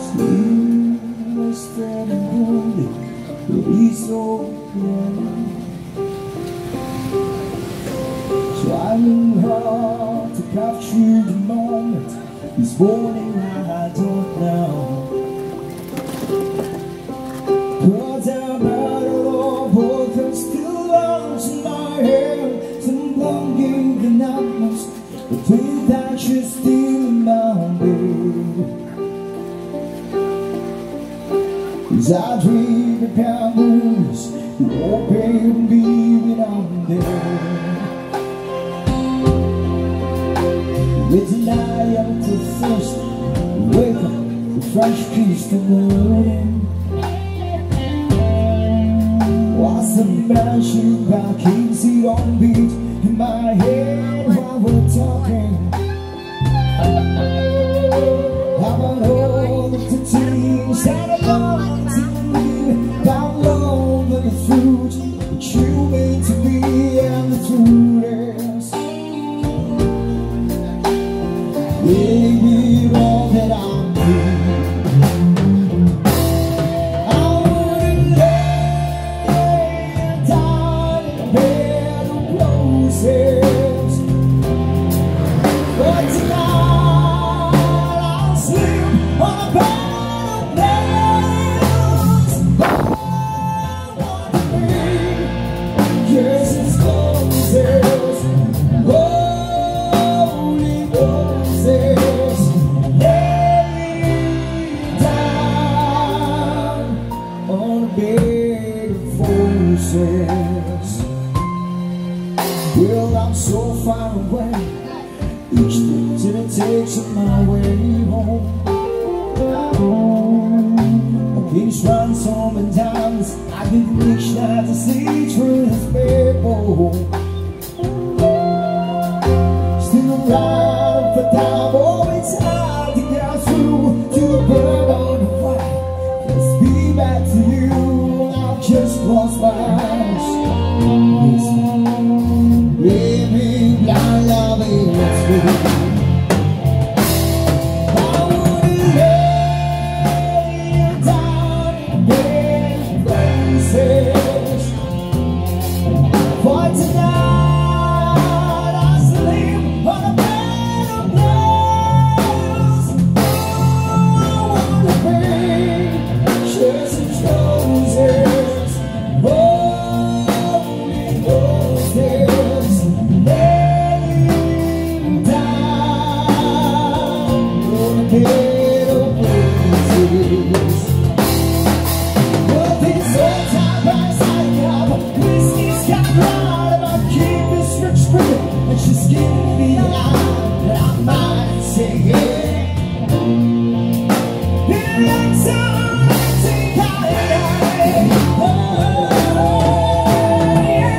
Still standing lonely, but he's so young. Trying hard to capture the moment. This morning I don't know, but I'm out of love, but I'm still lost in my head. Some longing and numbness, the thing that you're still in my bed. As I dream about moons, you won't pay me when I'm there. With the night I'm too thirsty, wake up with fresh kiss to morning. What's the magic I can't see on beat in my head while we're talking? How about all of the things that I want to do? About love and the fruit that you made to me and the truth is, baby, all that I'm doing. I wouldn't lay down in a bed of roses, but tonight I'll sleep on a bed of nails. I want to be kisses, roses, holy roses, laying down on a bed of roses. Well, I'm so far away, each day till it takes my way home. I've been trying so many times, I've been reach not to see truth, people. Still around for time, oh, it's hard to get through to the burn on the fire. Let's be back to you, I've just lost my eyes. Baby, blind love is true. I wouldn't lay down in bed places, for tonight I sleep on a bed of nails. I wanna be chasing roses, holy roses, laying down on a bed of roses. Well, this old time as I got whiskey's got right about keep this rich spirit, and she's giving me a line that I might say yeah. It looks so empty, oh yeah.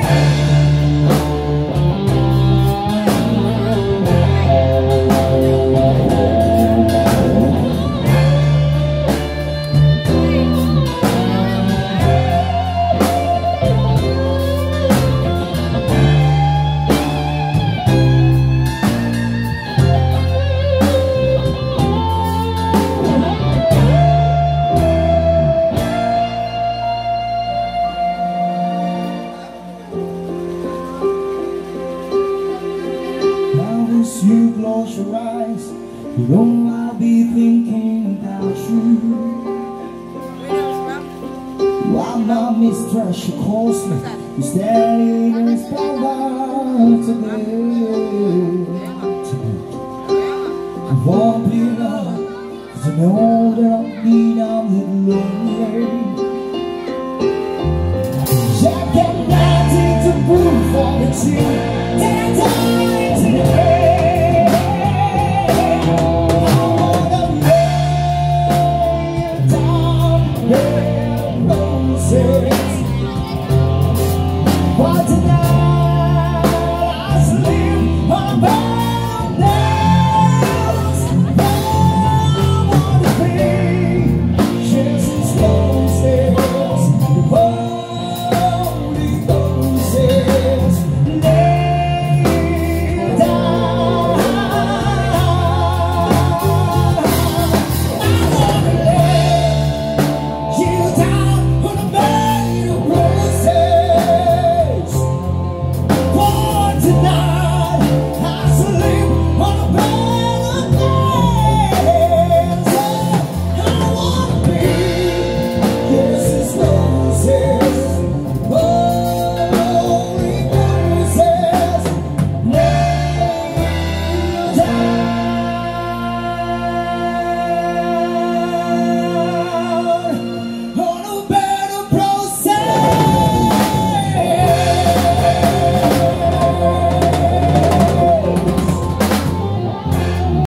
Now as you close your eyes, you know I'll be thinking about you. While my mistress, she calls me, you're standing in his power today. I won't be love, 'cause I know that I'm little lonely.